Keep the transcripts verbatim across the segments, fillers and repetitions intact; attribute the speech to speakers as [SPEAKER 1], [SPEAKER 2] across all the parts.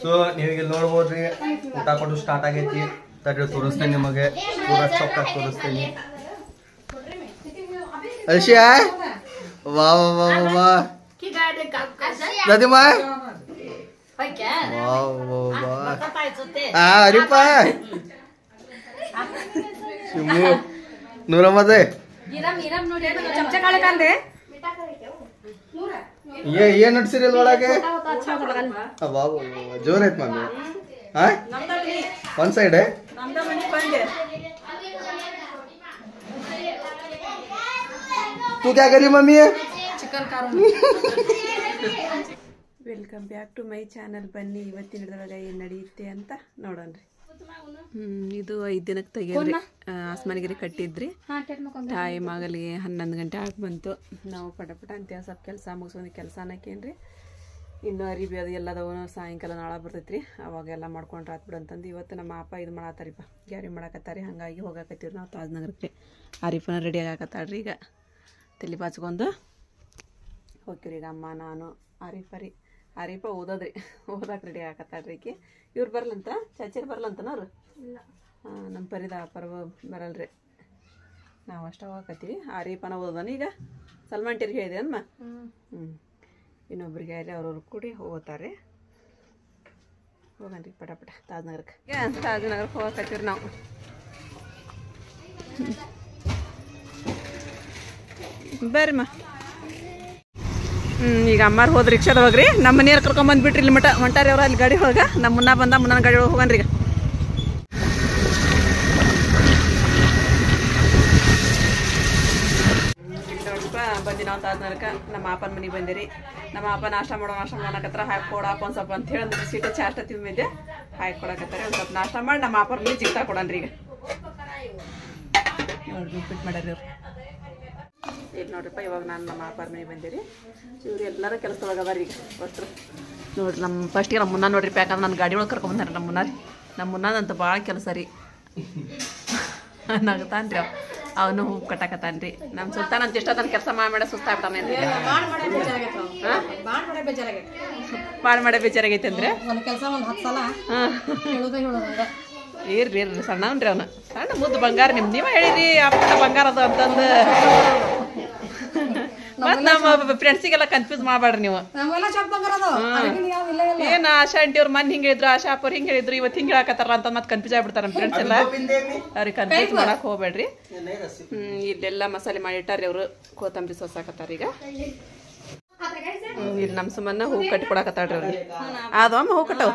[SPEAKER 1] So ನೀವೀಗ ನೋಡ್ಬೋದ್ರಿ ಊಟ ಕೊಟ್ಟು ಸ್ಟಾರ್ಟ್ ಆಗೈತಿ ತಡ್ರಿ ತೋರಿಸ್ತೇನೆ ನಿಮಗೆ ಪೂರಾ ಚೊಕ್ಕಾಗಿ ತೋರಿಸ್ತೇನೆ ಅಲ್ಶಿಯಾ ವಾ ವಾ ವಾ ವಾ दादीमा अरे पा नूरमध्ये ये ये नट सीरियल ಒಳಗೆ ವಾವ್ ಜೋರ್ ಐತ್ ಮಮ್ಮಿ ಹಾ ಒನ್ ಸೈಡ್ ನಮ್ದ ಮನಿ ಬಂದೆ तू क्या करी mummy
[SPEAKER 2] chicken car welcome back to my channel. ಬನ್ನಿ ಇವತ್ತಿನ ಹಿಡಿದೊಳಗೆ ಏನು ನಡೆಯುತ್ತೆ ಅಂತ ನೋಡೋಣ್ರಿ. ಹ್ಮ್ ಇದು ಐದು ದಿನಕ್ಕೆ ತೆಗಿಯೋದ್ರಿ. ಆಸ್ಮಾನಿಗಿರಿ ಕಟ್ಟಿದ್ರಿ. ಟೈಮ್ ಆಗಲಿಗೆ ಹನ್ನೊಂದು ಗಂಟೆ ಆಗಿ ಬಂತು. ನಾವು ಪಟ ಪಟ ಅಂತ ಸ್ವಲ್ಪ ಕೆಲಸ ಮುಗಿಸ್ಕೊಂಡು ಕೆಲಸ ಅನ್ನಕೇನ್ರಿ ಇನ್ನು ಅರಿಬಿ ಅದು ಎಲ್ಲದವ ಸಾಯಂಕಾಲ ನಾಳೆ ಬರ್ತೈತ್ರಿ. ಅವಾಗೆಲ್ಲ ಮಾಡ್ಕೊಂಡ್ರೆ ಆತ್ಬಿಡು ಅಂತಂದು ಇವತ್ತು ನಮ್ಮ ಅಪ್ಪ ಇದು ಮಾಡತ್ತಾರಿಪ್ಪ ಗ್ಯಾರಿ ಮಾಡಾಕತ್ತಾರಿ. ಹಾಗಾಗಿ ಹೋಗಾಕತ್ತೀವಿ ನಾವು ತಾಜ್ನಗರಕ್ಕೆ. ಆರಿಫನ ರೆಡಿ ಆಗಾಕತ್ತಾಳ್ರಿ. ಈಗ ತಲೆ ಬಾಚ್ಕೊಂಡು ಹೋಗ್ತೀರಿ ಈಗ ಅಮ್ಮ ನಾನು ಆರಿಫರಿ. ಆರಿಫ ಓದೋದ್ರಿ ಓದಕ್ಕೆ ರೆಡಿ ಆಗತ್ತಾಳ್ರಿ. ಈಕಿ ಇವ್ರು ಬರ್ಲಂತ ಚಾಚಿರ್ ಬರ್ಲಂತನವ್ರು ಹಾಂ ನಮ್ಮ ಪರಿದ ಪರ್ವ ಬರಲ್ರಿ. ನಾವು ಅಷ್ಟ ಹೋಗಕತ್ತೀವಿ. ಆರಿಫನ ಓದೋದಾನ ಈಗ ಸಲ್ಮಾನ್ ಟೀರ್ಗೆ ಹೇಳಿದೆ ಅಮ್ಮ. ಹ್ಞೂ ಇನ್ನೊಬ್ರಿಗೆ ಅಲ್ಲಿ ಅವ್ರವ್ರು ಕೂಡಿ ಹೋಗ್ತಾರೆ. ಹೋಗನ್ರಿ ಪಟ ಪಟ ತಾಜ್ನಗರಕ್ಕೆ. ಈಗ ತಾಜ್ನಗರಕ್ಕೆ ಹೋಗಕತ್ತೀವಿ ನಾವು. ಬರ್ರಿಮ್ಮ. ಹ್ಞೂ ಈಗ ಅಮ್ಮಾರು ಹೋದ್ ರಿಕ್ಷಾದ ಹೋಗ್ರಿ. ನಮ್ಮ ಮನೆಯವ್ರು ಕರ್ಕೊಂಬಂದ್ಬಿಟ್ರಿ ಇಲ್ಲಿ ಮಟ ಹೊಂಟಾರಿ ಅವ್ರು ಅಲ್ಲಿ ಗಾಡಿ ಒಳಗೆ. ನಮ್ಮ ಮುನ್ನ ಬಂದ ಮುನ್ನ ಗಾಡಿ ಒಳಗೆ ಹೋಗನ್ರಿ. ಈಗ ನೋಡ್ರಿಪ್ಪ ಬಂದಿ ನಾವು ತಾಜ್ನಗರಕ್ಕೆ. ನಮ್ಮ ಅಪ್ಪನ ಮನೆಗೆ ಬಂದಿರಿ. ನಮ್ಮ ಅಪ್ಪ ನಾಷ್ಟ ಮಾಡೋ ನಾಷ್ಟ ಮಾಡಕತ್ತಾರ. ಹಾಕಿ ಕೊಡಪ್ಪ ಒಂದು ಸ್ವಲ್ಪ ಅಂತ ಹೇಳಿ ಸೀಟ ಚಾಷ್ಟ ತಿಂದಿದ್ದೆ ಹಾಕಿ ಕೊಡಕತ್ತಾರೆ. ಒಂದು ಸ್ವಲ್ಪ ನಾಷ್ಟ ಮಾಡಿ ನಮ್ಮ ಅಪ್ಪನ ಮನೆ ಜಿಗ್ತಾ ಕೊಡನ್ರಿ. ಈಗ ನೋಡ್ರಿ ಉಪ್ಪಿಟ್ಟು ಮಾಡ್ಯಾರಿ ಅವ್ರು. ಈಗ ನೋಡ್ರಿಪ್ಪ ಇವಾಗ ನಾನು ನಮ್ಮ ಅಪ್ಪಾರ ಮನೆಗೆ ಬಂದಿರಿ. ಇವ್ರು ಎಲ್ಲರೂ ಕೆಲಸದೊಳಗೆ ಅದಾರ. ಈಗ ಅಷ್ಟರು ನೋಡ್ರಿ ನಮ್ಮ ಫಸ್ಟಿಗೆ ನಮ್ಮ ಮುನ್ನ ನೋಡ್ರಿ ಯಾಕಂದ್ರೆ ನನ್ನ ಗಾಡಿ ಒಳಗೆ ಕರ್ಕೊಂಬಂದಾರೆ ನಮ್ಮ ಮುನ್ನ ರೀ. ನಮ್ಮ ಮುನ್ನದಂತ ಭಾಳ ಕೆಲಸ ರೀ. ನಗತಾನ ರೀ ಅವನು ಹೂ ಕಟ್ಟಾಕತ್ತಾನ ರೀ. ನಮ್ಮ ಸುಲ್ತಾನ ಅಂತ ಇಷ್ಟ ತನ್ನ ಕೆಲಸ ಮಾಡಿ ಮಾಡೋ ಸುಸ್ತಾಗ್ಬಿಟ್ಟಾನೆ ರೀ. ಭಾಳ ಮಾಡೇ ಬೇಜಾರಾಗೈತೆ ಅಂದ್ರೆ ಇರ್ರಿ ಇರ್ರಿ ಸಣ್ಣವನ್ರಿ ಅವನು. ಸಣ್ಣ ಮುದ್ದು ಬಂಗಾರ ನಿಮ್ದು ನೀವೇ ಹೇಳಿರಿ ಅಪ್ಪ ಬಂಗಾರ ಅದು ಅಂತಂದು. ಮತ್ ನಮ್ಮ ಫ್ರೆಂಡ್ಸಿಗೆಲ್ಲ ಕನ್ಫ್ಯೂಸ್ ಮಾಡಬೇಡ್ರಿ ನೀವು. ಏನ್ ಆಶಾ ಆಂಟಿ ಅವ್ರು ಮನ್ ಹಿಂಗ ಹೇಳಿದ್ರು ಆಶಾ ಅಪ್ಪ ಹಿಂಗ ಹೇಳಿದ್ರು ಇವತ್ತು ಹಿಂಗ ಹೇಳಕತ್ತಾರ ಅಂತ ಮತ್ತೆ ಕನ್ಫ್ಯೂಸ್ ಆಗ್ಬಿಡ್ತಾರ ನಮ್ಮ ಫ್ರೆಂಡ್ಸ್ ಎಲ್ಲ. ಅವ್ರಿಗೆ ಕನ್ಫ್ಯೂಸ್ ಮಾಡಕ್ ಹೋಗ್ಬೇಡ್ರಿ. ಹ್ಮ್ ಇಲ್ಲೆಲ್ಲ ಮಸಾಲೆ ಮಾಡಿ ಇಟ್ಟಾರಿ ಅವರು. ಕೊತ್ತಂಬರಿ ಸೋಸಾಕತ್ತಾರ. ಈಗ ಇಲ್ಲಿ ನಮ್ಮ ಸುಮ್ಮನ ಹೂ ಕಟ್ಟಿ ಕೊಡಕತ್ತಾಳ್ರಿ ಅವ್ರಿಗೆ. ಅದು ಅಮ್ಮ ಹೂ ಕಟ್ಟವು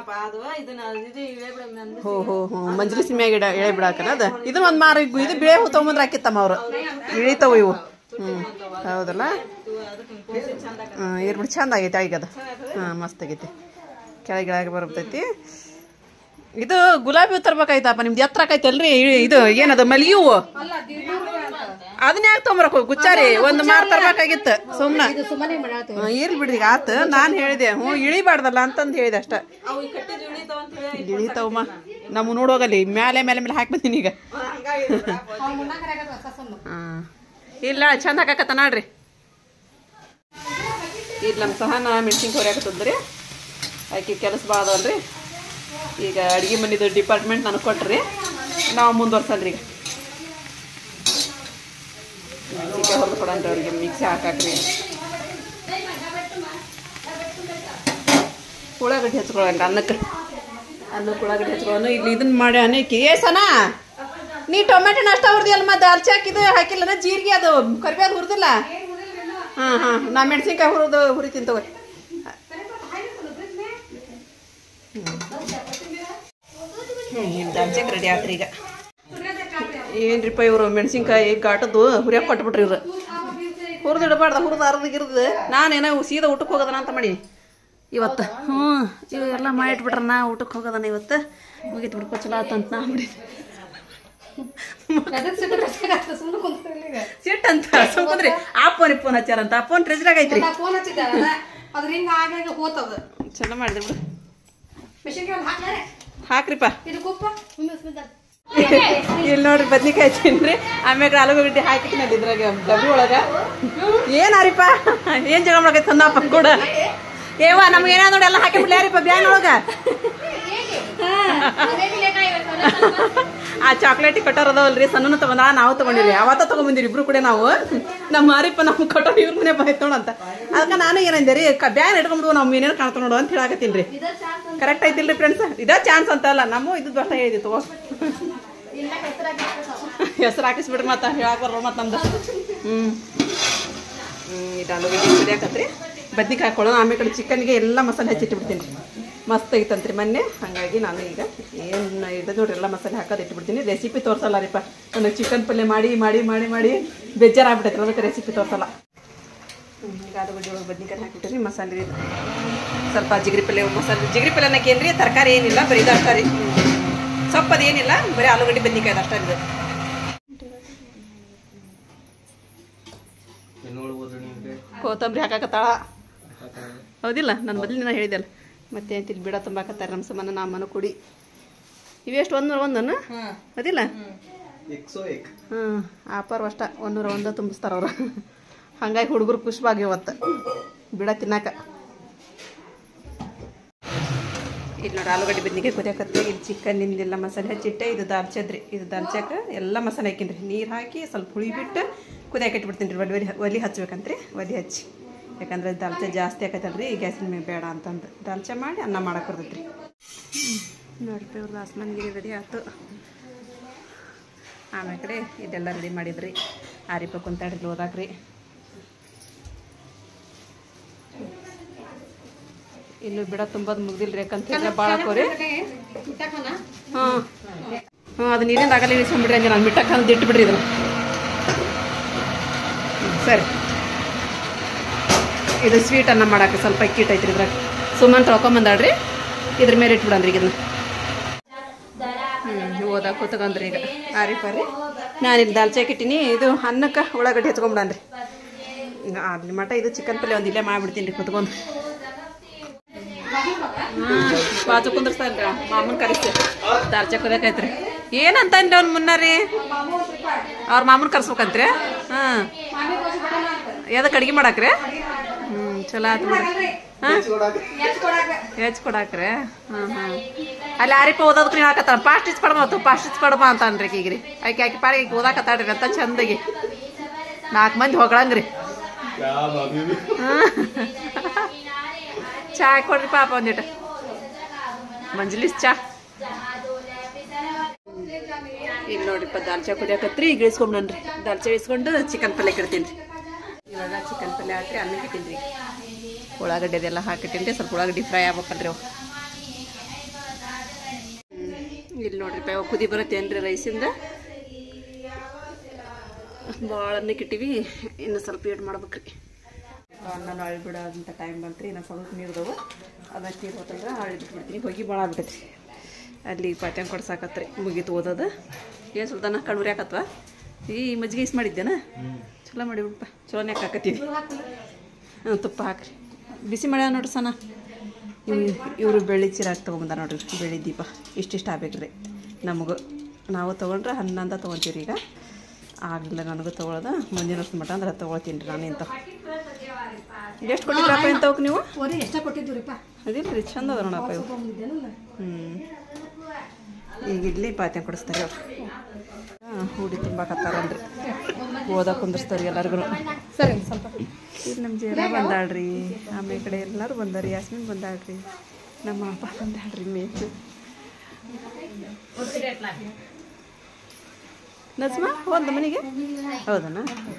[SPEAKER 2] ಹೋ ಹೋ ಹ್ಞೂ ಮಂಜಲಿ ಸಿಮ್ಯಾಗ ಗಿಡ ಎಳೆ ಬಿಡಾಕನ ಅದ. ಇದನ್ನ ಒಂದು ಮಾರು ಇದು ಬಿಳೆ ಹೂ ತೊಗೊಂಬಂದ್ರೆ ಹಾಕಿತ್ತಮ್ಮ ಅವ್ರು. ಇಳಿತಾವ ಇವು. ಹ್ಞೂ ಹೌದಲ್ಲ. ಹಾಂ ಇರ್ಬಿಟ್ಟು ಚಂದ ಆಗೈತೆ ಈಗ ಅದು. ಹಾಂ ಮಸ್ತ್ ಆಗೈತಿ. ಕೆಳಗೆ ಕೆಳಗೆ ಬರ್ತೈತಿ. ಇದು ಗುಲಾಬಿ ಹೂ ತರ್ಬೇಕಾಯ್ತಪ್ಪ ನಿಮ್ದು ಎತ್ತರ ಆಕೈತಲ್ರಿ. ಇದು ಏನದು ಮಲ್ಲಿಗೆ ಹೂವು ಅದನ್ನ ಯಾಕೆ ತೊಂಬರಕ್ ಹೋಗಿ ಗುಚ್ಚಾರಿ ಒಂದು ಮಾರು ತರ್ಬೇಕಾಗಿತ್ತು ಸುಮ್ಮನೆ. ಇರ್ಲಿ ಬಿಡ್ರಿ ಈಗ ಆತು. ನಾನು ಹೇಳಿದೆ ಹ್ಞೂ ಇಳಿಬಾರ್ದಲ್ಲ ಅಂತಂದು ಹೇಳಿದೆ ಅಷ್ಟ. ಇಳಿತಾವಮ್ಮ ನಮ್ಮ ನೋಡೋಗಲ್ಲಿ ಮೇಲೆ ಮೇಲೆ ಮೇಲೆ ಹಾಕಿ ಬಂದೀನಿ ಈಗ. ಹಾಂ ಇಲ್ಲ ಚಂದ ಹಾಕತ್ತ ನೋಡ್ರಿ. ಈಗ ನಮ್ಮ ಸಹನ ಮೆಣಸಿನ್ಕಾಯಿ ಹೊರ್ಯಾಕತ್ತದ್ರಿ. ಆಕೆ ಕೆಲಸ ಭಾಳ ಅದಾವಲ್ರಿ. ಈಗ ಅಡುಗೆ ಮನೆದು ಡಿಪಾರ್ಟ್ಮೆಂಟ್ ನನಗೆ ಕೊಟ್ರಿ. ನಾವು ಮುಂದುವರ್ಸಲ್ರಿ. ಈಗ ಮೆಣಸಿನ್ಕಾಯಿ ಹೊರದು ಕೊಡನ್ರಿ ಅವ್ರಿಗೆ ಮಿಕ್ಸಿ ಹಾಕಾಕ್ರಿ. ಉಳ್ಳಾಗಡ್ಡಿ ಹಚ್ಕೊಳನ್ರಿ ಅನ್ನಕ್ಕೆ. ಅನ್ನಕ್ಕೆ ಉಳ್ಳಾಗಡ್ಡಿ ಹಚ್ಕೊಳ್ಳೋನು. ಇಲ್ಲಿ ಇದನ್ನ ಮಾಡಿ ಅನ್ನಕ್ಕೆ ಏ ಸನಾ ನೀ ಟೊಮೆಟೊ ನಾಷ್ಟ ಹುರಿದಿಯಲ್ಲ ಮತ್ತೆ ಅರ್ಚಿ ಹಾಕಿದ್ದು ಹಾಕಿಲ್ಲ ಜೀರಿಗೆ ಅದು ಕರಿಬೇವು ಹುರಿದಿಲ್ಲ. ಹಾಂ ಹಾಂ ನಾ ಮೆಣಸಿನ್ಕಾಯಿ ಹುರಿದು ಹುರಿತೀನಿ ತಗೋ. ಹ್ಞೂ ಇಲ್ಲಿ ಅರ್ಚಕ್ಕೆ ರೆಡಿ ಆತ್ರಿ. ಈಗ ಏನ್ರಿಪ್ಪ ಇವರು ಮೆಣಸಿನ್ಕಾಯಿ ಘಾಟದ್ದು ಹುರಿಯಕ್ಕೆ ಕೊಟ್ಬಿಟ್ರಿ ಇವ್ರು. ಹುರಿದು ಇಡಬಾರ್ದ ಹುರಿದು ಅರ್ಧಗಿರ್ದು ನಾನೇನೋ ಸೀದಾ ಊಟಕ್ಕೆ ಹೋಗೋದನ ಅಂತ ಮಾಡಿ ಇವತ್ತು. ಹ್ಞೂ ಇವೆಲ್ಲ ಮಾಡಿಟ್ಬಿಟ್ರೆ ನಾ ಊಟಕ್ಕೆ ಹೋಗೋದನ ಇವತ್ತು. ಮುಗಿತು ಬಿಡ್ಕೊ ಚಲೋ ಆತಂತ ನಾ ಮಾಡಿ ಸಿಟ್ಟಂತ ಸುಮ್ಕೊಂಡ್ರಿ. ಆ ಫೋನ್ ಫೋನ್ ಹಚ್ಚಾರಂತ. ಆ ಫೋನ್ ಟ್ರೆಜರಾಗ ಐತ್ರಿ. ಚಲೋ ಮಾಡಿದ್ರಿ ಬಿಡು. ಹಾಕ್ರಿಪ್ಪ. ಇಲ್ಲಿ ನೋಡ್ರಿ ಬದ್ನಿಕಾಯಿ ತಿನ್ರಿ. ಆಮ್ಯಾಗ ಆಲೂಗಡ್ಡೆ ಹಾಕಿಟ್ನಲ್ಲಿ ಇದ್ರಾಗ ಡಬ್ಬಿ ಒಳಗ. ಏನಾರಿಪ್ಪ ಏನ್ ಜಗಳ ಮಾಡಕೈತಿ ತಂದಪ್ಪ ಕೂಡ. ಏವ ನಮ್ಗೆ ಏನಾದ್ರು ನೋಡಿ ಎಲ್ಲ ಹಾಕಿ ಬಿಡ್ಲಾರಿಪ್ಪ ಬ್ಯಾನ್ ಒಳಗ. ಆ ಚಾಕ್ಲೇಟಿ ಕಟ್ಟೋರ್ ಅದಾವಲ್ರಿ ಸಣ್ಣನ ತಗೊಂಡ ನಾವು ತಗೊಂಡಿರಿ ಅವತ್ತ ತಗೊಂಬಂದಿರಿ ಇಬ್ರು ಕೂಡ ನಾವು ನಮ್ಮ ಮಾರಿಪ್ಪ ನಮ್ಮ ಕಟ್ಟೋರ್ ಇವ್ರ ಮನೆ ಬಾಯ್ತೋಣ ಅಂತ ಅದಕ್ಕೆ ನಾನು ಏನಂದೆ ರೀ ಬ್ಯಾನ್ ಇಟ್ಕೊಂಡ್ಬಿಡು ನಾವು ಏನೇನು ಕಾಣ್ತಾವ ನೋಡು ಅಂತ ಹೇಳಾಕತ್ತೀನಿ ಕರೆಕ್ಟ್ ಐತಿಲ್ರಿ ಫ್ರೆಂಡ್ಸ್ ಇದ ಚಾನ್ಸ್ ಅಂತ ಅಲ್ಲ ನಮ್ಮ ಇದ್ದು ಅಷ್ಟ ಹೇಳಿದಿ ತಗೋ ಹೆಸರು ಹಾಕಿಸ್ಬಿಡ್ರಿ ಮತ್ತೆ ಹೇಳಕ್ ಬರೋ ಮತ್ತೆ ನಮ್ದು ಹ್ಞೂ ಹ್ಞೂ ಇದು ಆಲೂಗಡ್ಡೆ ಕುದಿಯಾಕತ್ರಿ ಬದ್ನಿಕಾಯಿ ಹಾಕೊಳ್ಳೋಣ ಆಮೇಲೆ ಕಡೆ ಚಿಕನ್ಗೆ ಎಲ್ಲ ಮಸಾಲೆ ಹಚ್ಚಿಟ್ಬಿಡ್ತೀನಿ ಮಸ್ತ್ ಐತಂತ್ರಿ ಮೊನ್ನೆ ಹಾಗಾಗಿ ನಾನು ಈಗ ಏನು ಇದು ನೋಡ್ರಿ ಎಲ್ಲ ಮಸಾಲೆ ಹಾಕೋದು ಇಟ್ಬಿಡ್ತೀನಿ ರೆಸಿಪಿ ತೋರಿಸಲ್ಲ ರೀಪ್ಪ ನನಗೆ ಚಿಕನ್ ಪಲ್ಯ ಮಾಡಿ ಮಾಡಿ ಮಾಡಿ ಮಾಡಿ ಬೇಜಾರಾಗ್ಬಿಟ್ಟೈತೆ ಅದಕ್ಕೆ ರೆಸಿಪಿ ತೋರಿಸಲ್ಲ ಈಗ ಆಲೂಗಡ್ಡೆ ಒಳಗೆ ಬದ್ನಿಕಾಯಿ ಹಾಕಿಬಿಟ್ಟಿರಿ ಮಸಾಲೆ ಸ್ವಲ್ಪ ಜಿಗರಿ ಪಲ್ಯ ಮಸಾಲೆ ಜಿಗರಿ ಪಲ್ಯ ಅನ್ನೋಕ್ಕೇನ್ರಿ ತರಕಾರಿ ಏನಿಲ್ಲ ಬರೀ ಇದು ಅಷ್ಟೇ ರೀ ಸೊಪ್ಪು ಅದೇನಿಲ್ಲ ಬರೀ ಆಲೂಗಡ್ಡೆ ಬದ್ನಿಕಾಯಿ ಅದು ಅಷ್ಟೇ ಇದು ಕೊತ್ತಂಬರಿ ಹಾಕಾಕತ್ತಾಳ ಹೌದಿಲ್ಲ ನಾನು ಮೊದಲು ನಾನು ಹೇಳಿದೆಲ್ಲ ಮತ್ತೆ ಅಂತಿಲ್ಲಿ ಬಿಡ ತುಂಬಾಕತ್ತಾರೆ ನಮ್ಮ ಸಮಾನ ನಮ್ಮನ ಕುಡಿ ಇವೆಷ್ಟು ಒಂದೂರ ಒಂದನ್ನು ಅದಿಲ್ಲ ಹ್ಞೂ ಆಪರ್ ಅಷ್ಟ ಒಂದೂರ ಒಂದು ತುಂಬಿಸ್ತಾರ ಅವ್ರು ಹಂಗಾಗಿ ಹುಡುಗರು ಖುಷಿಯಾಗಿ ಇವತ್ತು ಬಿಡ ತಿನ್ನಾಕ ಇಲ್ಲಿ ನೋಡಿ ಆಲೂಗಡ್ಡೆ ಬದ್ನಿಕಾಯಿ ಕುದಿಯಾಕತ್ತೆ ಇಲ್ಲಿ ಚಿಕನ್ನಿಂದೆಲ್ಲ ಮಸಾಲೆ ಹಚ್ಚಿಟ್ಟೆ ಇದು ದಾಲ್ಚದ್ರಿ ಇದು ದಾಲ್ಚಾಕ ಎಲ್ಲ ಮಸಾಲೆ ಹಾಕಿನ್ರಿ ನೀರು ಹಾಕಿ ಸ್ವಲ್ಪ ಹುಳಿ ಬಿಟ್ಟು ಕುದಿಯಾಕ ಇಟ್ಬಿಡ್ತೀನಿ ರೀ ಒಲಿ ಒಲಿ ಒಲಿ ಹಚ್ಬೇಕಂತ್ರಿ ಒಲಿ ಹಚ್ಚಿ ಯಾಕಂದ್ರೆ ದಾಲ್ಚಾ ಜಾಸ್ತಿ ಆಕತ್ತಲ್ರಿ ಗ್ಯಾಸಿನ ಮೇಲೆ ಬೇಡ ಅಂತಂದು ದಾಲ್ಚಾ ಮಾಡಿ ಅನ್ನ ಮಾಡಕ್ಕೆ ಬರ್ತೈತ್ರಿ ನೋಡ್ರಿ ಇವ್ರದ್ದು ಆಸ್ಮಾನ್ಗಿರಿ ರೆಡಿ ಆಯ್ತು ಆಮೇಲೆ ಕಡೆ ಇದೆಲ್ಲ ರೆಡಿ ಮಾಡಿದ್ರಿ ಆರಿಪ ಕುಂತಾಡ್ರಿ ಓದಾಕ್ರಿ ಇನ್ನು ಬಿಡ ತುಂಬೋದು ಮುಗ್ದಿಲ್ರಿ ಯಾಕಂತ ಹೇಳಿದ್ರೆ ಭಾಳ ಹಾಕೋರಿ ಹಾಂ ಹಾಂ ಅದು ನೀರಿಂದ ಆಗಲ್ಲ ಇಳಿಸ್ಕೊಂಡ್ಬಿಡ್ರಿ ಅಂದ್ರೆ ನಾನು ಮಿಟ್ಟಕ್ಕೆ ಅಂದು ಇಟ್ಬಿಡ್ರಿ ಇದನ್ನು ಸರಿ ಇದು ಸ್ವೀಟ್ ಅನ್ನ ಮಾಡಕ್ಕೆ ಸ್ವಲ್ಪ ಅಕ್ಕಿ ಇಟ್ಟೈತ್ರಿ ಇದ್ರಾಗ ಸುಮ್ಮನೆ ತೊಳ್ಕೊಂಬಂದಾಳ್ರಿ ಇದ್ರ ಮೇಲೆ ಇಟ್ಬಿಡಂದ್ರಿ ಇದನ್ನ ಹ್ಞೂ ಓದಕ್ಕೆ ಕೂತ್ಕೊಂಡ್ರಿ ಈಗ ಆರಿಪಾರಿ ನಾನಿಲ್ಲಿ ದಾಲ್ಚಾಕ್ ಇಟ್ಟಿನಿ ಇದು ಅನ್ನಕ್ಕೆ ಉಳ್ಳಾಗಡ್ಡಿ ಹಚ್ಕೊಂಬಿಡನ್ರಿ ಅಲ್ಲಿ ಮಟ ಇದು ಚಿಕನ್ ಪಲ್ಯ ಒಂದು ಇಲ್ಲೇ ಮಾಡಿಬಿಡ್ತೀನಿ ರೀ ಕುತ್ಕೊಂಡು ಹಾಂ ಬಾಜು ಕುಂದ್ರಸ್ತಾನ್ರಿ ಮಾಮೂನ್ ಕರಿಸ್ತೀವಿ ದಾಲ್ಚಾಕ್ ಹೋದಕೈತ್ರಿ ಏನಂತಂದ್ರಿ ಅವ್ನು ಮುನ್ನ ರೀ ಅವ್ರ ಮಾಮೂನ್ ಕರ್ಸ್ಬೇಕಂತ್ರಿ ಹಾಂ ಯಾವ್ದಕ್ಕೆ ಅಡ್ಗೆ ಮಾಡಾಕ್ರಿ ಹ್ಞೂ ಚಲೋ ಆಯ್ತು ನೋಡ್ರಿ ಹಾಂ ಹೆಚ್ಚು ಕೊಡಾಕ್ರಿ ಹಾಂ ಹಾಂ ಅಲ್ಲಿ ಆರಿಪ ಓದೋದಕ್ಕೆ ನೀವು ಹಾಕತ್ತಾಳ ಪಾಸ್ಟ್ ಇಚ್ ಪಡ್ಬಾತು ಪಾಸ್ಟ್ ಇಚ್ ಪಡ್ಬಾ ಅಂತನ್ರಿ ಈಗ್ರಿ ಆಕೆ ಆಕೆ ಪಾರಿ ಈಗ ಓದಾಕತ್ತಾಳ್ರಿ ಅಂತ ಚಂದಗಿ ನಾಲ್ಕು ಮಂದಿ ಹೊಗಳಂಗ್ರಿ ಹಾಂ ಚಾ ಕೊಡ್ರಿ ಪಾಪ ಒಂದಿಟ್ಟು ಮಂಜಲಿಸ್ ಚಾ ಈಗ ನೋಡ್ರಿಪ್ಪ ದಾಲ್ಚಾ ಕುದಿಯಾಕತ್ರಿ ಈಗ ಇಳಿಸ್ಕೊಂಡ್ರಿ ದಾಲ್ಚಾ ಇಸ್ಕೊಂಡು ಚಿಕನ್ ಪಲ್ಯ ಇಡ್ತೀನಿ ರೀ ಇವಾಗ ಚಿಕನ್ ಪಲ್ಯ ಹಾಕ್ರಿ ಅನ್ನಕ್ಕೆ ಇಟ್ಟಿನ್ರಿ ಉಳ್ಳಾಗಡ್ಡೆದೆಲ್ಲ ಹಾಕಿಟ್ಟಿನ್ರಿ ಸ್ವಲ್ಪ ಉಳ್ಳಾಗಡ್ಡಿ ಫ್ರೈ ಆಗ್ಬೇಕಲ್ರಿ ಅವು ಇಲ್ಲಿ ನೋಡ್ರಿಪ್ಪ ಇವಾಗ ಕುದಿ ಬರುತ್ತೇನ್ರಿ ರೈಸಿಂದ ಭಾಳ ಅನ್ನಕ್ಕೆ ಇಟ್ಟಿವಿ ಇನ್ನು ಸ್ವಲ್ಪ ಏಟ್ ಮಾಡ್ಬೇಕ್ರಿ ನಾನು ಅಳಿ ಬಿಡೋದಂಥ ಟೈಮ್ ಬಂತ್ರಿ ಇನ್ನೂ ಸ್ವಲ್ಪ ನೀರ್ದವು ಅದಷ್ಟು ನೀರು ಹೋತಂದ್ರೆ ಅಳಿ ಬಿಟ್ಬಿಡ್ತೀನಿ ಹೊಗೆ ಭಾಳ ಆಗ್ಬಿಟ್ಟೈತಿ ಅಲ್ಲಿ ಪಾತ್ಯಂಗ ಕೊಡ್ಸಾಕತ್ರಿ ಮುಗೀತು ಓದೋದು ಏನು ಸುಲ್ತಾನ ಕಣ್ಮುರಿ ಹಾಕತ್ವ ಈ ಮಜ್ಜಿಗೆ ಇಸ್ ಮಾಡಿದ್ದೇನ ಚಲೋ ಮಾಡಿಬಿಡಪ್ಪ ಚಲೋನೇ ಹಾಕತ್ತೀವಿ ಹ್ಞೂ ತುಪ್ಪ ಹಾಕ್ರಿ ಬಿಸಿ ಮಾಡ್ಯ ನೋಡ್ರಿ ಸನ ಇವ್ ಇವರು ಬೆಳ್ಳಿ ಚೀರಾಗಿ ತೊಗೊಂಬಂದ ನೋಡ್ರಿ ಬೆಳ್ಳಿ ದೀಪ ಇಷ್ಟಿಷ್ಟು ಆಗ್ಬೇಕ್ರಿ ನಮಗೂ ನಾವು ತೊಗೊಂಡ್ರೆ ಹನ್ನೊಂದ ತೊಗೊತೀವಿ ಈಗ ಆಗಲಿಲ್ಲ ನನಗೂ ತೊಗೊಳೋದು ಮುಂದಿನ ವರ್ಷದ ಮಟ್ಟ ಅಂದ್ರೆ ತೊಗೊಳ್ತೀನಿ ರೀ ನಾನು ಇಂಥ ಎಷ್ಟು ಕೊಟ್ಟಿದ್ರಪ್ಪ ಇಂಥವಕ್ಕೆ ನೀವು
[SPEAKER 3] ಎಷ್ಟು ಕೊಟ್ಟಿದ್ದೀರಿಪ್ಪ
[SPEAKER 2] ಅದಿಲ್ಲ ರೀ ಚಂದ ಅದ ನೋಡಪ್ಪ ಇವು ಹ್ಞೂ ಈಗ ಇಡ್ಲಿ ಪಾತ್ಯ ಕೊಡಿಸ್ತಾರೆ ಅವ್ರು ಹಾಂ ಹೂಡಿ ತುಂಬಾಕತ್ತಾರಲ್ರಿ ಓದಕ್ಕೆ ಕುಂದಿರ್ಸ್ತಾರೆ ಎಲ್ಲರಿಗೂ
[SPEAKER 3] ಸರಿ ಸ್ವಲ್ಪ
[SPEAKER 2] ಈಗ ನಮ್ಮ ಜೀರ ಬಂದಾಳ್ರಿ ಆಮೇಲೆ ಕಡೆ ಎಲ್ಲರೂ ಬಂದಾರಿ ಯಾಸ್ಮಿನ್ ಬಂದಾಳ್ರಿ ನಮ್ಮ ಅಪ್ಪ ಬಂದಾಳ್ರಿ ಮೇಚು ನಜ್ಮಾ ಒಂದು ಮನೆಗೆ ಹೌದಣ್ಣ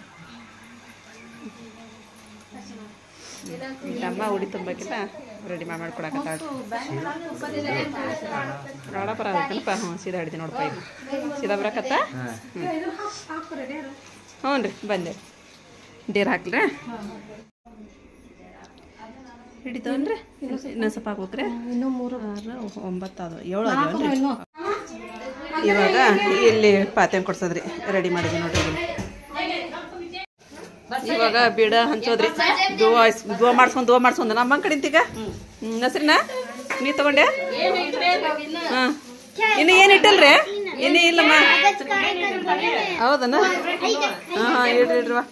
[SPEAKER 2] ನಮ್ಮ ಉಡಿ ತುಂಬಕ್ಕಿಲ್ಲ ರೆಡಿ ಮಾಡಿ ಮಾಡ್ಕೊಡಕತ್ತಾಳ ರಾಡ ಬರ ಆಗತ್ತನಪ್ಪ ಹ್ಞೂ ಸೀದಾ ಹಿಡಿದಿ ನೋಡಪ್ಪ ಇದು ಸೀದಾ ಬರಕತ್ತ ಹ್ಞೂ ಹ್ಞೂ ರೀ ಬಂದೆ ಡೇರ್ ಹಾಕ್ಲ್ರಿ ಹಿಡಿತವನ್ರಿ ಇನ್ನೊಂದು ಸ್ವಲ್ಪ ಹಾಕ್ಬೇಕ್ರಿ
[SPEAKER 3] ಇನ್ನೂ ಮೂರು
[SPEAKER 2] ಆರು ಒಂಬತ್ತು ಅದು ಏಳು ಅದಾವನ್ರಿ ಇವಾಗ ಇಲ್ಲಿ ಪಾತ್ಯಂಗ್ ಕೊಡ್ಸೋದ್ರಿ ರೆಡಿ ಮಾಡಿದ್ವಿ ನೋಡ್ರಿ ಇವಾಗ ಬೀಡ ಹಂಚೋದ್ರಿ ದುವಾ ದುವಾ ಮಾಡ್ಸ್ಕೊಂಡು ದುವಾ ಮಾಡ್ಸ್ಕೊಂಡು ನಮ್ಮ ಕಡಿಂತೀಗ ಹ್ಞೂ ನಸ್ರಿನ ನೀ ತಗೊಂಡೆ ಹಾಂ ಇನ್ನು ಏನು ಇಟ್ಟಲ್ರಿ ಇನ್ನೇ ಇಲ್ಲಮ್ಮ ಹೌದನ ಹಾಂ ಹಾಂ ಇಡ್ರಿ ಇಡ್ರಿವಾ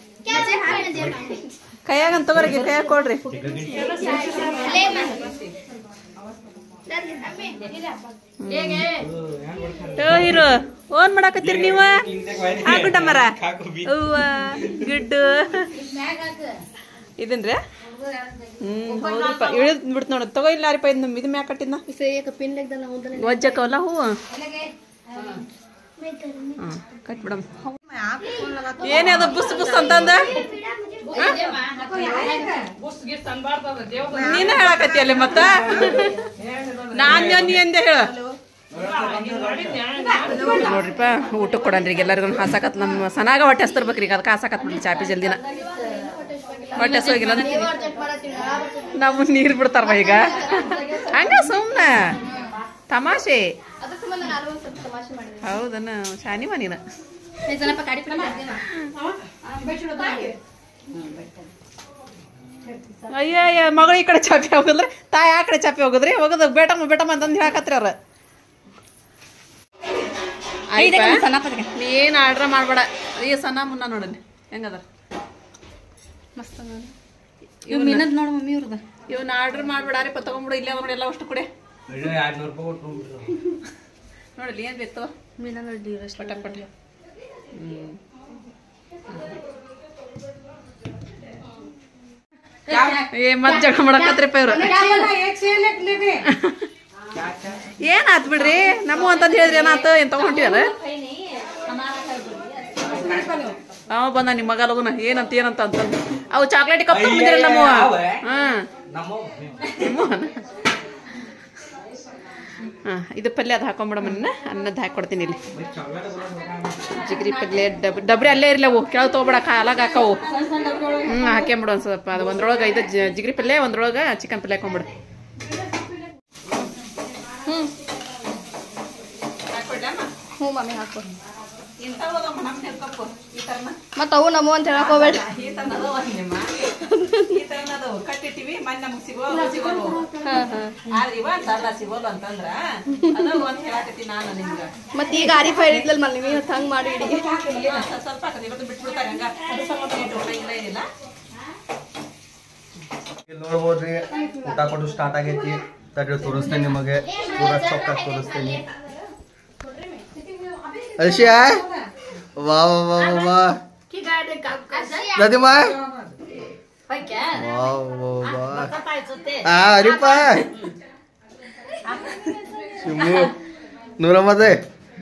[SPEAKER 2] ಕೈಯಾಗಂತ ತಗೋರಿ ಕೈಯಾಗ ಕೊಡ್ರಿ ಹೀರೋ ಓನ್ ಮಾಡಾಕತ್ತೀರಿ ನೀವ ಹಾಕುಟ ಮರ ಹೂವ ಗಿಡ್ಡು ಇದನ್ರಿ ಹ್ಮ್ ಹೌದಪ್ಪ ಇಳಿದ್ ಬಿಡ್ತು ನೋಡ ತಗೋ ಇಲ್ಲ ರೀಪ ಇದು ಇದು ಮ್ಯಾಕ್ ಕಟ್ಟಿದ್ನ ವಜ್ಜಕ್ಕವಲ್ಲ ಹೂವು ಹಾಂ ಕಟ್ಬಿಡಮ್ ಏನೇ ಅದು ಬುಸ್ ಬುಸ್ ಅಂತಂದ ನೀನ ಹೇಳಕತ್ತಿ ಅಲ್ಲಿ ಮತ್ತ ನಾನ್ ನೀ ಅಂದೆ ಹೇಳ ನೋಡ್ರಿಪ್ಪ ಊಟಕ್ಕೆ ಕೊಡನ್ರಿ ಈಗ ಎಲ್ಲರಿಗೂ ಹಾಸಾಕತ್ ನಮ್ಮ ಸನಾಗ ಹೊಟ್ಟೆ ಹಸ್ತರ್ಬೇಕ್ರಿ ಈಗ ಅದಕ್ಕೆ ಹಾಸಾಕತ್ ಬಿಡ್ರಿ ಚಾಪಿ ಜಲ್ದಿನ ಹೊಟ್ಟೆ ಹಸೋಗಿಲ್ಲ ನಮ್ಮ ನೀರು ಬಿಡ್ತಾರವ ಈಗ ಹಂಗ ಸುಮ್ಮನೆ ತಮಾಷೆ ಹೌದನ್ನ ಶಾನಿವ ನೀನ ಅಯ್ಯ ಅಯ್ಯ ಮಗಳು ಈ ಕಡೆ ಚಾಪಿ ಹೋಗದ್ರಿ ತಾಯಿ ಆ ಕಡೆ ಚಾಪಿ ಹೋಗದ್ರಿ ಹೋಗದ ಬೇಟಮ್ಮ ಬೇಟಮ್ಮ ಅಂತಂದು ಹೇಳಕತ್ರಿ ಅವ್ರ ಏನ್ ಆರ್ಡ್ರ ಮಾಡ್ಬೇಡ ಈ ಸಣ್ಣ ಮುನ್ನ ನೋಡನಿ ಹೆಂಗದ ಮಸ್ತ್ ಇವ್ ಮೀನದ್ ನೋಡ ಮಮ್ಮಿ ಇವ್ರದ ಇವನ್ನ ಆರ್ಡರ್ ಮಾಡ್ಬೇಡ ತಗೊಂಡ್ಬಿಡು ಇಲ್ಲೇ ನೋಡಿ ಎಲ್ಲ ಅಷ್ಟು ಕುಡೆ ನೋಡಲಿ ಏನ್ ಬೇಕು ಮೀನ ನೋಡಿ ಪಟ ಪಟ ಹ್ಮ್ ಏ ಮತ್ ಜಗ ಮಾಡಕತ್ರಿಪ್ಪ ಇವ್ರು ಏನಾತ್ ಬಿಡ್ರಿ ನಮ್ಮ ಅಂತಂದ್ ಹೇಳಿದ್ರಿ ಏನಾತು ಏನ್ ತಗೊಂಡಿವಲ್ಲ ಅವ ಬಂದ ನಿಮ್ಮ ಮಗ ಲಗುನ ಏನಂತ ಏನಂತ ಅಂತಂದು ಅವು ಚಾಕ್ಲೇಟ್ ಕಪ್ ತಗೊಂಡಿರಲ್ಲ ನಮ್ಮವ ಹ್ಮ್ ಹಾ ಇದು ಪಲ್ಯ ಅದು ಹಾಕೊಂಡ್ಬಿಡಮ್ಮ ಅನ್ನದ್ದು ಹಾಕೊಡ್ತೀನಿ ಇಲ್ಲಿ ಜಿಗ್ರಿ ಪಲ್ಯ ಡಬ್ ಡಬ್ರಿ ಅಲ್ಲೇ ಇರ್ಲಿ ಅವು ಕೆಳಗೆ ತೊಗೊಬೇಡ ಕಾಲಾಗ ಹಾಕವು ಹ್ಞೂ ಹಾಕ್ಯಂಬಿಡು ಒಂದು ಸ್ವಲ್ಪ ಅದು ಒಂದ್ರೊಳಗೆ ಇದು ಜಿಗ್ರಿ ಪಲ್ಯ ಒಂದ್ರೊಳಗೆ ಚಿಕನ್ ಪಲ್ಯ ಹಾಕೊಂಬಿಡು ಹ್ಞೂ ಹ್ಞೂ ಮಮ್ಮಿ ಹಾಕೊ ಮತ್ತ ಅವು ನಮ್ಮವು ಅಂತ ಹೇಳಕ್ ಹೋಗ್ಬೇಡ ಕಟ್ಟಿಟ್ಟಿವಿ ಮನೆ ನಮ್ಗೆ ಸಿಗೋಲ್ಲ ಸಿಗೋಲ್ಲ ಸಿಗೋಲ್ಲ ಅಂತಂದ್ರ ನಾನು ನಿಮ್ಗೆ ಮತ್ತೆ ಈಗ ಆರಿಫ್ ಹೇಳಿದ್ಲಲ್ ಮಲ್ಲಿ ನೀವು ಹಂಗ್ ಮಾಡಿ ಸ್ವಲ್ಪ ಬಿಟ್ಬಿಡ್ತಾರೆ ಹಂಗ ಏನಿಲ್ಲ
[SPEAKER 1] ನೋಡ್ಬೋದ್ರಿ ಊಟ ಕೊಟ್ಟು ಸ್ಟಾರ್ಟ್ ಆಗೈತಿ ತಡಿ ತೋರಿಸ್ತೇನೆ ನಿಮಗೆ ಪೂರ ಚೊಕ್ಕಾಗಿ ತೋರಿಸ್ತೇನೆ ಅಲ್ಶಿಯಾ ವಾ ವಾ ವಾ ವಾ दादी माँ वाह वाह वाह आ अरे पा शिमू नूरमध्ये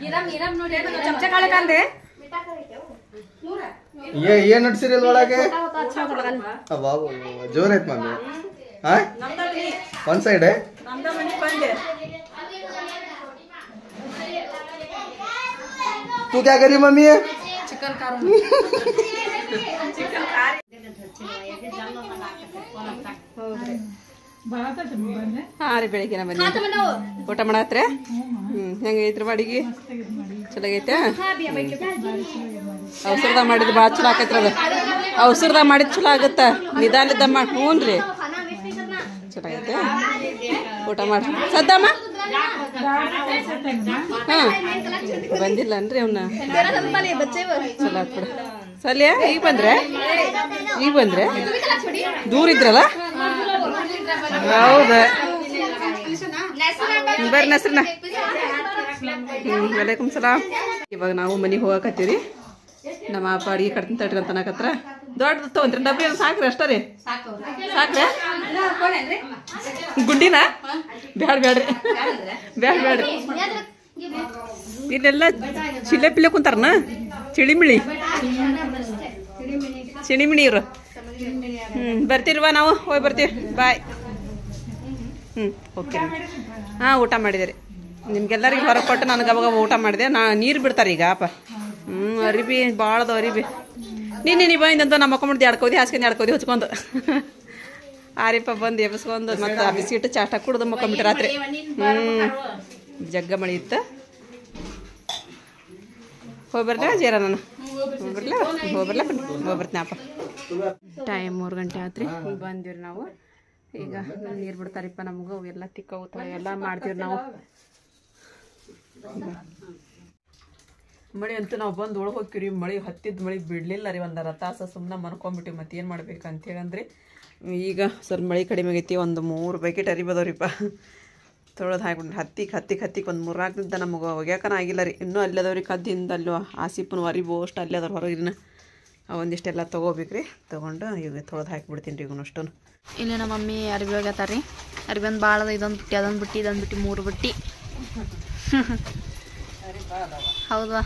[SPEAKER 1] ये ये नट सीरियल वाला के वाह वाह जोर है मम्मी हाँ वन साइड है तू क्या करी मम्मी है
[SPEAKER 3] चिकन कार
[SPEAKER 2] ಹಾಂ ರೀ ಬೆಳಿಗ್ಗೆ ಬನ್ನಿ ಊಟ ಮಾಡತ್ರೆ ಹ್ಞೂ ಹೆಂಗೈತ್ರಿ ಬಾಡಿಗೆ ಚಲೋ ಐತೆ ಔಷಧ ಮಾಡಿದ್ ಭಾಳ ಚಲೋ ಆಕೈತ್ರಿ ಅದು ಔಷಧ ಮಾಡಿದ್ ಚಲೋ ಆಗುತ್ತ ನಿಧಾನದ ಮಾಡಿ ಹ್ಞೂ ರೀ ಚಲೋ ಐತೆ ಊಟ ಮಾಡಿ ಸದ್ದಮ್ಮ ಹಾಂ ಬಂದಿಲ್ಲನ್ರಿ ಅವನ್ನ ಚಲೋ ಆತ್ ಬಿಡ ಸಲ್ಯ ಈಗ ಬಂದ್ರೆ ಈಗ ಬಂದ್ರೆ ದೂರ ಇದ್ರಲ್ಲ ಹೌದಾ ಬರ್ರಿ ನಸ್ರನ ಹ್ಞೂ ವಲೈಕುಮ್ ಸಲಾಮ್ ಇವಾಗ ನಾವು ಮನೆಗೆ ಹೋಗಕತ್ತೀವಿ ನಮ್ಮ ಅಪ್ಪ ಅಡಿಗೆ ಕಟ್ತೀನಿ ತಟ್ರಿ ಅಂತ ಅನ್ನಕತ್ರ ದೊಡ್ಡದು ತೊಗೊಂತ್ರಿ ಡಬ್ಬಿ ಸಾಕ್ರಿ ಅಷ್ಟ ರೀ ಸಾಕ್ರಿ ಗುಡ್ಡಿನ ಬ್ಯಾಡ ಬ್ಯಾಡ್ರಿ ಬ್ಯಾಡ ಬ್ಯಾಡ್ರಿ ಇಲ್ಲೆಲ್ಲ ಚಿಲ್ಲೆ ಪಿಲ್ಲೆ ಕುಂತಾರನ ಚಿಳಿಮಿಳಿ ಚಿಣಿಮಿಣಿ ಇವ್ರು ಹ್ಞೂ ಬರ್ತೀರವಾ ನಾವು ಹೋಗಿ ಬರ್ತೀವಿ ಬಾಯ್ ಹ್ಞೂ ಓಕೆ ಹಾಂ ಊಟ ಮಾಡಿದೆ ರೀ ನಿಮ್ಗೆಲ್ಲರಿಗೆ ಹೊರಗೆ ಕೊಟ್ಟು ನನಗೆ ಅವಾಗ ಊಟ ಮಾಡಿದೆ ನಾ ನೀರು ಬಿಡ್ತಾರೆ ಈಗ ಅಪ್ಪ ಹ್ಞೂ ಅರಿಬಿ ಭಾಳದು ಅರಿಬಿ ನೀನು ನೀ ಬಂದಂತ ನಮ್ಮ ಮಕ್ಕೊಂಬಿಡ್ದು ಎಡ್ಕೋದಿ ಹಾಸ್ಕೊಂಡು ಎಡ್ಕೋದಿ ಹೊಚ್ಕೊಂಡು ಆರಿಪ ಬಂದು ಎಬ್ಸ್ಕೊಂಡು ಮತ್ತು ಆ ಬಿಸ್ಕಿಟ್ ಚಾಟ ಕುಡ್ದು ಮಕ್ಕೊಂಬಿಟ್ಟು ರಾತ್ರಿ ಹ್ಞೂ ಜಗ್ಗ ಮಳೆ ಇತ್ತು ಹೋಗಿ ಬರ್ಲಾ ಜೀರ ನಾನು ಹೋಗಿ ಬರ್ಲಾ ಹೋಗಿ ಬರ್ಲಾ ಹೋಗಿ ಬರ್ತೀನಿ ಅಪ್ಪ ಟೈಮ್ ಮೂರು ಗಂಟೆ ಆತ್ರಿ ಬಂದಿವ್ರಿ ನಾವು ಈಗ ನೀರು ಬಿಡ್ತಾರಿಪ್ಪ ನಮಗೂ ಅವೆಲ್ಲ ತಿಕ್ಕವು ಎಲ್ಲ ಮಾಡ್ತೀವಿ ನಾವು ಮಳೆ ಅಂತೂ ನಾವು ಬಂದು ಒಳಗೆ ಹೋಗ್ತೀವಿ ಮಳೆ ಹತ್ತಿದ ಮಳೆ ಬಿಡಲಿಲ್ಲ ರೀ ಒಂದರ ತಾಸು ಸುಮ್ಮನೆ ಮನ್ಕೊಂಬಿಟ್ಟಿವಿ ಮತ್ತೆ ಏನು ಮಾಡ್ಬೇಕು ಅಂತೇಳಂದ್ರೆ ಈಗ ಸ್ವಲ್ಪ ಮಳೆ ಕಡಿಮೆ ಆಗೈತಿ ಒಂದು ಮೂರು ಬಕೆಟ್ ಅರಿಬೋದವ್ರಿಪ್ಪ ತೊಳೆದು ಹಾಕ್ಬಿಟ್ಟು ಹತ್ತಿಗೆ ಹತ್ತಿಗೆ ಹತ್ತಿಗೆ ಒಂದು ಮೂರು ನಾಲ್ಕದಿಂದ ನಮಗೆ ಒಗ್ಯಾಕನ ಆಗಿಲ್ಲ ರೀ ಇನ್ನೂ ಅಲ್ಲದವ್ರಿ ಕದ್ದಿಂದ ಅಲ್ಲೋ ಆಸಿಪನ ವರಿಬು ಅಷ್ಟು ಅಲ್ಲೇ ಅದ್ರ ಹೊರಗಿನ ಒಂದಿಷ್ಟೆಲ್ಲ ತೊಗೋಬೇಕು ರೀ ತೊಗೊಂಡು ಈಗ ತೊಳೆದು ಹಾಕಿಬಿಡ್ತೀನಿ ರೀ ಇವನು ಅಷ್ಟು.
[SPEAKER 4] ಇಲ್ಲಿ ನಮ್ಮ ಮಮ್ಮಿ ಅರ್ಬಿ ಹೋಗ್ಯತಾರ ರೀ. ಅರ್ಬಿ ಒಂದು ಭಾಳ ಇದೊಂದು ಬುಟ್ಟಿ ಅದೊಂದು ಬುಟ್ಟಿ ಇದೊಂದು ಬುಟ್ಟಿ ಮೂರು ಬುಟ್ಟಿ ಹೌದಾ.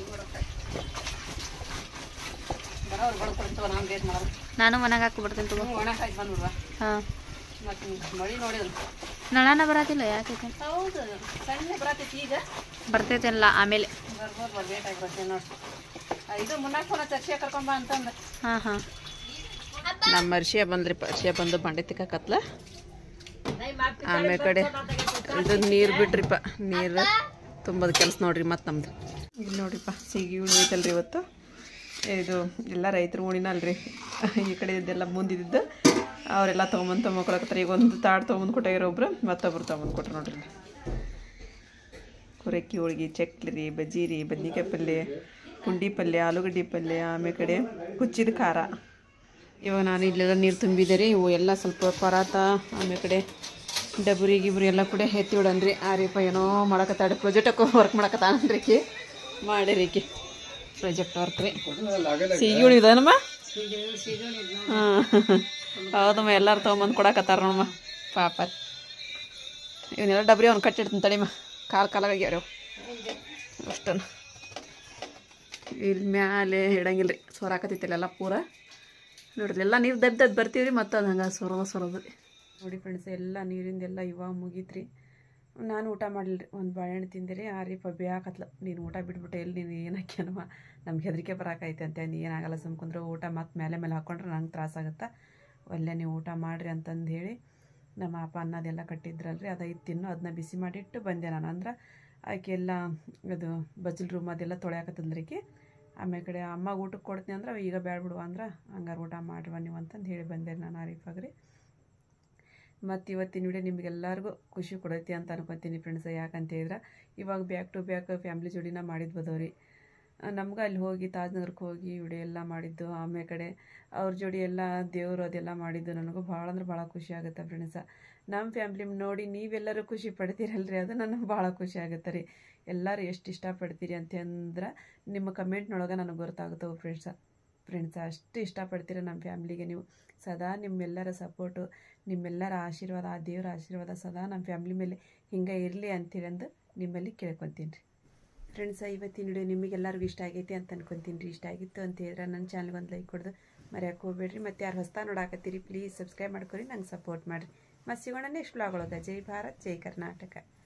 [SPEAKER 4] ನಾನು ಮನೆಗೆ ಹಾಕ್ಬಿಡ್ತೀನಿ ತಗೋ. ಹಾಂ ನಳನ ಬರತ್ತಿಲ್ಲ ಯಾಕೈತೆ ಬರ್ತೈತಿಲ್ಲ ಆಮೇಲೆ. ಹಾಂ ಹಾಂ
[SPEAKER 2] ನಮ್ಮ ಅರ್ಶಿಯ ಬಂದ್ರಿ ಅರ್ಶಿಯ ಬಂದು ಬಂಡೆ ತಿಕ್ಕಕತ್ಲ ಆಮೇಲೆ ಕಡೆ ಇದು ನೀರು ಬಿಟ್ರಿಪ್ಪ ನೀರು ತುಂಬದ ಕೆಲಸ ನೋಡ್ರಿ ಮತ್ತು ನಮ್ದು ಇಲ್ಲಿ ನೋಡ್ರಿಪ್ಪ ಸಿಗಿ ಉಳಿತಲ್ರಿ ಇವತ್ತು. ಇದು ಎಲ್ಲ ರೈತರು ಉಣಿನಲ್ರಿ ಈ ಕಡೆ ಇದೆಲ್ಲ ಮುಂದಿದ್ದು ಅವರೆಲ್ಲ ತೊಗೊಂಬಂದು ತೊಗೊಂಬಕೊಳಕತ್ತಾರೆ. ಈಗ ಒಂದು ತಾಡು ತೊಗೊಂಬಂದು ಕೊಟ್ಟಾಗಿರೋ ಒಬ್ರು ಮತ್ತೊಬ್ರು ತೊಗೊಂಬಂದು ಕೊಟ್ರು ನೋಡ್ರಿ. ಕುರಕ್ಕಿ ಹೋಳ್ಗೆ ಚಕ್ಲಿ ರೀ ಬಜ್ಜಿ ರೀ ಬದ್ನಿಕಾಯಿ ಪಲ್ಯ ಪುಂಡಿ ಪಲ್ಯ ಆಲೂಗಡ್ಡೆ ಪಲ್ಯ ಆಮೇಲೆ ಕಡೆ ಕುಚ್ಚಿದ ಖಾರ. ಇವಾಗ ನಾನು ಇಲ್ಲೆಲ್ಲ ನೀರು ತುಂಬಿದೆ ರೀ. ಇವು ಎಲ್ಲ ಸ್ವಲ್ಪ ಪರಾತ ಆಮೇಲೆ ಕಡೆ ಡಬರಿ ಗಿಬ್ರಿ ಎಲ್ಲ ಕೂಡ ಎತ್ತಿ ಬಿಡನ್ರಿ. ಆ ರೀಪ ಏನೋ ಮಾಡಕತ್ತಾಡ್ರಿ ಪ್ರಾಜೆಕ್ಟಕ್ಕೆ ವರ್ಕ್ ಮಾಡಕತ್ತಾನ್ರಿ ಮಾಡಿರಿಕಿ ಪ್ರಾಜೆಕ್ಟ್ ವರ್ಕ್ ರೀ. ಸಿಗಿ ಉಳಿದನಮ್ಮ ಹಾಂ ಹೌದಮ್ಮ ಎಲ್ಲರೂ ತೊಗೊಂಬಂದು ಕೊಡಕತ್ತಾರ ನೋಡಮ್ಮ ಪಾಪ. ಇವನ್ನೆಲ್ಲ ಡಬ್ರಿ ಅವ್ನು ಕಟ್ಟಿಡ್ತೀನಿ ತಡಿಮ್ಮ ಕಾಲು ಕಾಲಾಗ್ಯಾರ ಅಷ್ಟನ್ನು. ಇಲ್ಲಿ ಮ್ಯಾಲೆ ಇಡಂಗಿಲ್ಲ ರೀ ಸೊರಾಕತ್ತಿತ್ತಲ್ಲ ಪೂರ ನೋಡ್ರಿ ಎಲ್ಲ ನೀರು ದಬ್ಬ ದದ್ದು ಬರ್ತೀವಿ ರೀ ಮತ್ತು ಅದು ಹಂಗೆ ಸೊರದ ಸೊರದು ರೀ ನೋಡಿ ಫ್ರೆಂಡ್ಸ್. ಎಲ್ಲ ನೀರಿಂದೆಲ್ಲ ಇವಾಗ ಮುಗೀತ್ರಿ. ನಾನು ಊಟ ಮಾಡಲಿಲ್ಲ ರೀ ಒಂದು ಬಾಳೆಹಣ್ಣು ತಿಂದೆ ರೀ. ಆ ರೀ ಪಬ್ಬಿ ಹಾಕತ್ಲ ನೀನು ಊಟ ಬಿಟ್ಬಿಟ್ಟೆ ಎಲ್ಲಿ ನೀನು ಏನಕ್ಕೇನವ ನಮ್ಗೆ ಹೆದರಿಕೆ ಬರಾಕೈತೆ ಅಂತ ನೀ ಏನಾಗಲ್ಲ ಸುಮ್ಕೊಂಡ್ರೆ ಊಟ ಮತ್ತು ಮೇಲೆ ಮೇಲೆ ಹಾಕ್ಕೊಂಡ್ರೆ ನಂಗೆ ತ್ರಾಸಾಗುತ್ತೆ ಒಳ್ಳೆ ನೀವು ಊಟ ಮಾಡಿರಿ ಅಂತಂದು ಹೇಳಿ ನಮ್ಮ ಅಪ್ಪ ಅನ್ನೋದೆಲ್ಲ ಕಟ್ಟಿದ್ರಲ್ರಿ ಅದೈದು ತಿನ್ನು ಅದನ್ನ ಬಿಸಿ ಮಾಡಿಟ್ಟು ಬಂದೆ ನಾನು. ಅಂದ್ರೆ ಆಕೆ ಎಲ್ಲ ಅದು ಬಜ್ಜಲ್ ರೂಮ್ ಅದೆಲ್ಲ ತೊಳೆಯಾಕತ್ತದ್ರಿಕಿ. ಆಮೇಲೆ ಕಡೆ ಅಮ್ಮಗೆ ಊಟಕ್ಕೆ ಕೊಡ್ತೀನಿ ಅಂದ್ರೆ ಈಗ ಬೇಡ ಬಿಡುವ ಅಂದ್ರೆ ಹಂಗಾರೆ ಊಟ ಮಾಡಿರುವ ನೀವು ಅಂತಂದು ಹೇಳಿ ಬಂದೆ ನಾನು ಆರೀಫಾಗ್ರಿ. ಮತ್ತು ಇವತ್ತಿನ ವಿಡಿಯೋ ನಿಮಗೆಲ್ಲರಿಗೂ ಖುಷಿ ಕೊಡೈತಿ ಅಂತ ಅನ್ಕೊತೀನಿ ಫ್ರೆಂಡ್ಸ್. ಯಾಕಂತ ಹೇಳಿದ್ರೆ ಇವಾಗ ಬ್ಯಾಕ್ ಟು ಬ್ಯಾಕ್ ಫ್ಯಾಮ್ಲಿ ಜೋಡಿನ ಮಾಡಿದ್ಬೋದವ್ರಿ. ನಮ್ಗೆ ಅಲ್ಲಿ ಹೋಗಿ ತಾಜ್ನಗರಕ್ಕೆ ಹೋಗಿ ವಿಡಿಯೋ ಎಲ್ಲ ಮಾಡಿದ್ದು ಆಮೇಲೆ ಕಡೆ ಅವ್ರ ಜೋಡಿ ಎಲ್ಲ ದೇವರು ಅದೆಲ್ಲ ಮಾಡಿದ್ದು ನನಗೂ ಭಾಳ ಅಂದ್ರೆ ಭಾಳ ಖುಷಿ ಆಗುತ್ತೆ ಫ್ರೆಂಡ್ಸ. ನಮ್ಮ ಫ್ಯಾಮ್ಲಿ ನೋಡಿ ನೀವೆಲ್ಲರೂ ಖುಷಿ ಪಡ್ತೀರಲ್ರಿ ಅದು ನನಗೆ ಭಾಳ ಖುಷಿ ಆಗುತ್ತೆ ರೀ. ಎಲ್ಲರೂ ಎಷ್ಟು ಇಷ್ಟಪಡ್ತೀರಿ ಅಂತಂದ್ರೆ ನಿಮ್ಮ ಕಮೆಂಟ್ನೊಳಗೆ ನನಗೆ ಗೊತ್ತಾಗುತ್ತವೆ ಫ್ರೆಂಡ್ಸ. ಫ್ರೆಂಡ್ಸ ಅಷ್ಟು ಇಷ್ಟಪಡ್ತೀರ ನಮ್ಮ ಫ್ಯಾಮ್ಲಿಗೆ ನೀವು. ಸದಾ ನಿಮ್ಮೆಲ್ಲರ ಸಪೋರ್ಟು ನಿಮ್ಮೆಲ್ಲರ ಆಶೀರ್ವಾದ ಆ ದೇವರ ಆಶೀರ್ವಾದ ಸದಾ ನಮ್ಮ ಫ್ಯಾಮ್ಲಿ ಮೇಲೆ ಹಿಂಗೆ ಇರಲಿ ಅಂತೇಳಿ ಅಂದು ನಿಮ್ಮಲ್ಲಿ ಕೇಳ್ಕೊತೀನಿ ರೀ ಫ್ರೆಂಡ್ಸ. ಇವತ್ತಿನ ವಿಡಿಯೋ ನಿಮಗೆಲ್ಲರಿಗೂ ಇಷ್ಟ ಆಗೈತಿ ಅಂತ ಅನ್ಕೊತೀನಿ ರೀ. ಇಷ್ಟ ಆಗಿತ್ತು ಅಂತ ಹೇಳಿದ್ರೆ ನನ್ನ ಚಾನಲ್ಗೆ ಒಂದು ಲೈಕ್ ಕೊಡೋದು ಮರ್ಯಾಕೆ ಹೋಗ್ಬೇಡ್ರಿ. ಮತ್ತು ಯಾರು ಹೊಸ್ತಾ ನೋಡಾಕತ್ತೀರಿ ಪ್ಲೀಸ್ ಸಬ್ಸ್ಕ್ರೈಬ್ ಮಾಡ್ಕೊರಿ ನಂಗೆ ಸಪೋರ್ಟ್ ಮಾಡಿರಿ. ಮತ್ತು ಸಿಗೋಣ ನೆಕ್ಸ್ಟ್ ವ್ಲಾಗ್ ಒಳಗೆ. ಜೈ ಭಾರತ್ ಜೈ ಕರ್ನಾಟಕ.